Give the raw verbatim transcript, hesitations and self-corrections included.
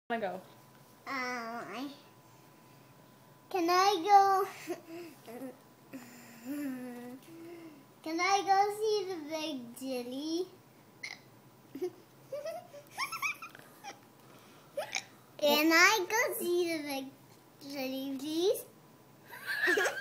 wanna go? Um, can I go? Can I go see the big jelly? Can I go see the big jelly, please?